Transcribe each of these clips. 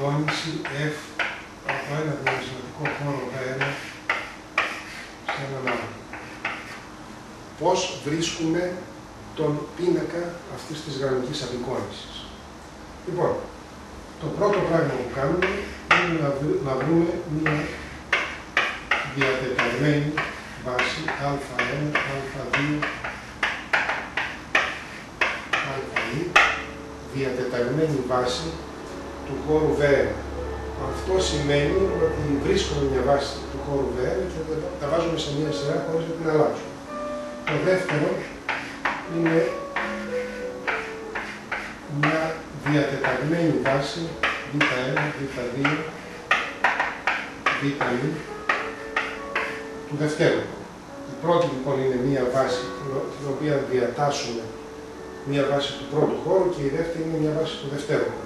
απεικόνιση F από ένα διαμεσολαβητικό χώρο V1 σε έναν άλλο. Πώς βρίσκουμε τον πίνακα αυτής της γραμμικής απεικόνισης? Λοιπόν, το πρώτο πράγμα που κάνουμε είναι να βρούμε μια διατεταγμένη βάση α1, α2, α2, διατεταγμένη βάση του χώρου V1. Αυτό σημαίνει ότι βρίσκουμε μια βάση του χώρου V1 και τα βάζουμε σε μια σειρά χωρίς να την αλλάξουμε. Το δεύτερο είναι μια διατεταγμένη βάση β1, β2, β1 του δευτέρου. Η πρώτη λοιπόν είναι μια βάση την οποία διατάσσουμε μια βάση του πρώτου χώρου και η δεύτερη είναι μια βάση του δευτέρου χώρου.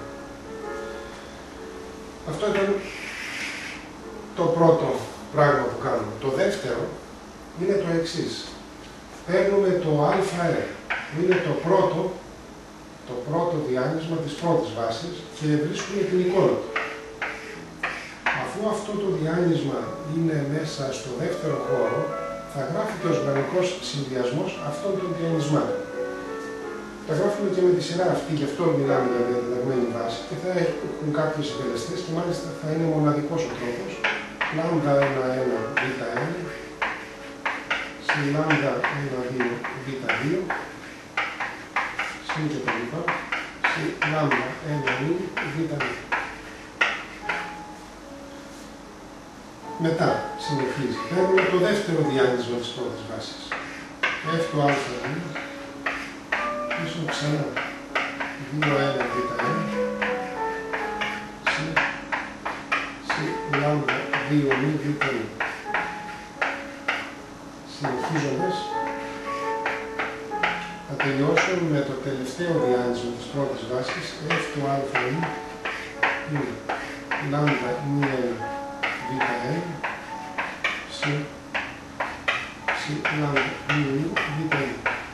Αυτό ήταν το πρώτο πράγμα που κάνουμε. Το δεύτερο είναι το εξής. Παίρνουμε το αε, που είναι το πρώτο διάνυσμα της πρώτης βάσης και βρίσκουμε την εικόνα του. Αφού αυτό το διάνυσμα είναι μέσα στο δεύτερο χώρο, θα γράφεται ως γραμμικός συνδυασμός αυτών των διανυσμάτων. Τα γράφουμε και με τη σειρά αυτή, γι' αυτό μιλάμε για διατεταγμένη βάση και θα έχουν κάποιους συντελεστές και μάλιστα θα είναι μοναδικός ο τρόπος. λάμδα1,1, β1, συν λάμδα1,2, β2, συν και τα λοιπά, συν λάμδα1,2, β2. Μετά συνεχίζει. Παίρνουμε το δεύτερο διάνυσμα της πρώτης βάσης. F του α2, πίσω ξανά 2,1 β1, συν λάμδα 2,μ β1. Συνεχίζοντας, θα τελειώσουμε με το τελευταίο διάνυσμα της πρώτης βάσης, F του α είναι λάμδα 1 β1, συν λάμδα 2 β1.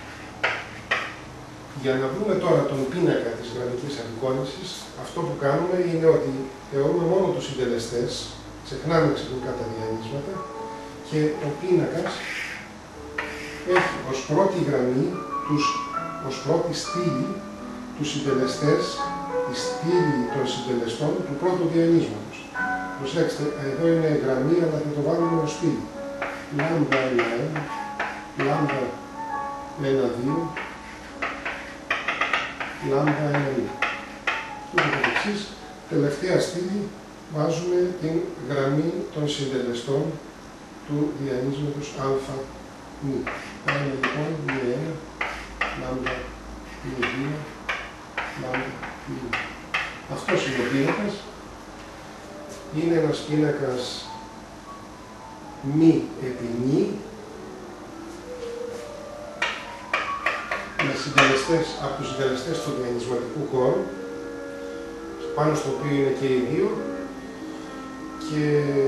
Για να βρούμε τώρα τον πίνακα της γραμμικής απεικόνισης, αυτό που κάνουμε είναι ότι θεωρούμε μόνο τους συντελεστές, ξεχνάμε ξαφνικά τα διανύσματα και ο πίνακας έχει ως πρώτη γραμμή, ως πρώτη στήλη τους συντελεστές, τη στήλη των συντελεστών του πρώτου διανύσματος. Προσέξτε, εδώ είναι γραμμή, αλλά θα το βάλουμε ως στήλη. Λάμδα 1,1, λάμδα 1,2, λάμδα 1,2. Και το εξής, τελευταία στήλη βάζουμε την γραμμή των συντελεστών του διανύσματος α μη. Πάμε λοιπόν 2,1, λάμδα 2,2, λάμδα 2. Αυτός είναι ο πίνακας. Είναι ένας πίνακας μη επί νη, με συντελεστές, από τους συντελεστές του διανυσματικού χώρου, πάνω στο οποίο είναι και οι δύο, και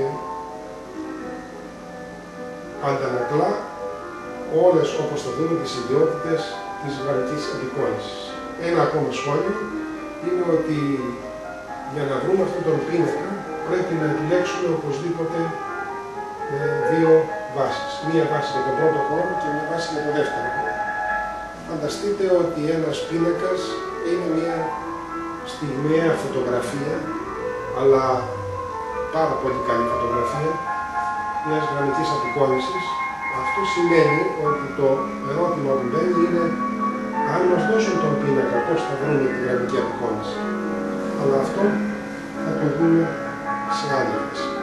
αντανακλά όλες, όπως θα δούμε, τις ιδιότητες της γραμμικής απεικόνισης. Ένα ακόμα σχόλιο είναι ότι για να βρούμε αυτόν τον πίνακα πρέπει να επιλέξουμε οπωσδήποτε δύο βάσεις. Μία βάση για τον πρώτο χώρο και μία βάση για τον δεύτερο χώρο. Φανταστείτε ότι ένας πίνακας είναι μια στιγμιαία φωτογραφία, αλλά πάρα πολύ καλή φωτογραφία μιας γραμμικής απεικόνισης. Αυτό σημαίνει ότι το ερώτημα που μπαίνει είναι αν μας δώσουν τον πίνακα, πώς θα βρούμε τη γραμμική απεικόνιση. Αλλά αυτό θα το δούμε σε άλλη βάση.